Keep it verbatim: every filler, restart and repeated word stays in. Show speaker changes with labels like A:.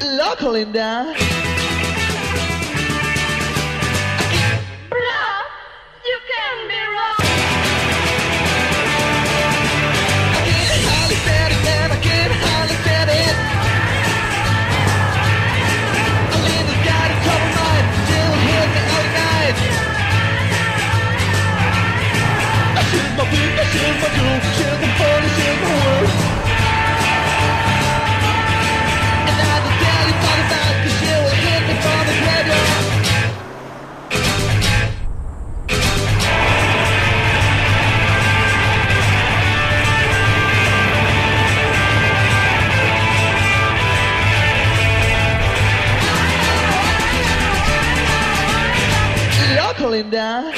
A: Loco, Linda.
B: Bluff, you can be wrong.
A: I can hardly stand it, man, I can hardly stand it. Linda's got a trouble mind, she'll hit me all night. She's my weak, she's my jewel, she's my holy, she's my world. And I don't tell you all about, cause she will hit me from the graveyard. Loco, Linda.